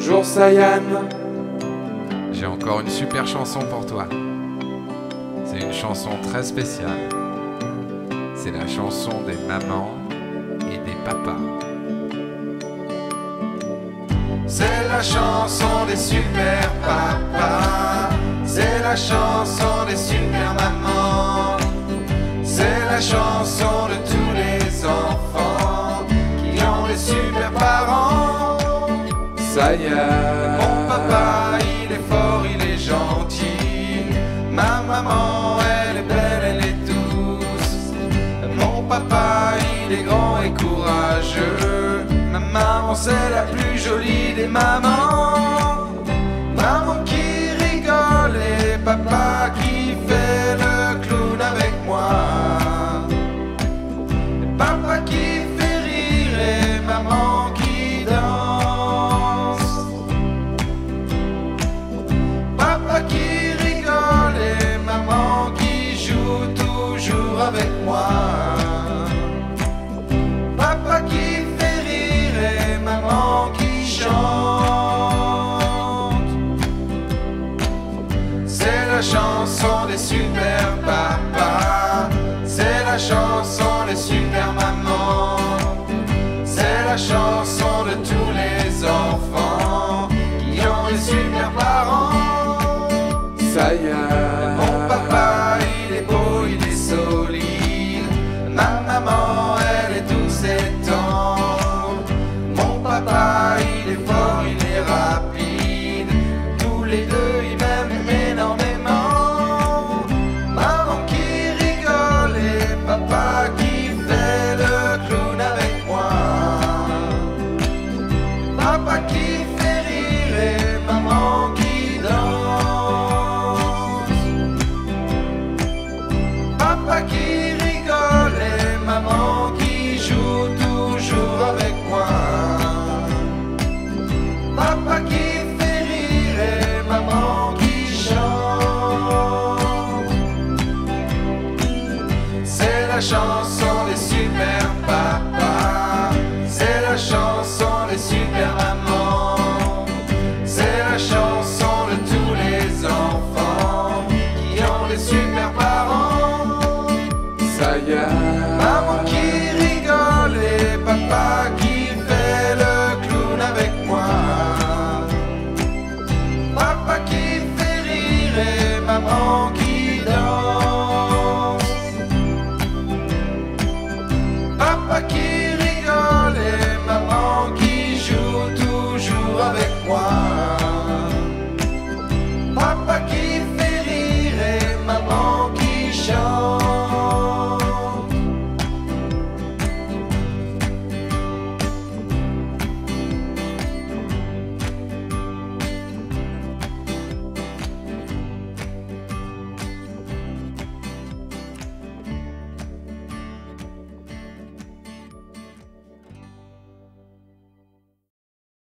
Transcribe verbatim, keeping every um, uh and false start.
Bonjour Sayan. J'ai encore une super chanson pour toi. C'est une chanson très spéciale. C'est la chanson des mamans et des papas. C'est la chanson des super papas. C'est la chanson des super mamans. C'est la chanson de tous les enfants qui ont des super parents. Sayan. Mon papa, il est fort, il est gentil. Ma maman, elle est belle, elle est douce. Mon papa, il est grand et courageux. Ma maman, c'est la plus jolie des mamans. Maman qui rigole et papa qui fait le clown avec moi. Et papa qui fait rire et maman qui danse. Papa qui rigole et maman qui joue toujours avec moi. Papa qui fait rire et maman qui chante. C'est la chanson des super papas. C'est la chanson des super mamans. C'est la chanson de tous les enfants qui ont des super parents. Sayan. Mon papa, il est beau, il est solide. Ma maman, elle est douce et tendre. Mon papa, il est fort, il est rapide. Tous les deux, ils m'aiment énormément. Maman qui rigole et papa qui fait le clown avec moi. Papa qui fait rire et maman qui danse. Papa qui rigole et maman qui joue toujours avec moi. Papa qui fait rire et maman qui chante. C'est la chanson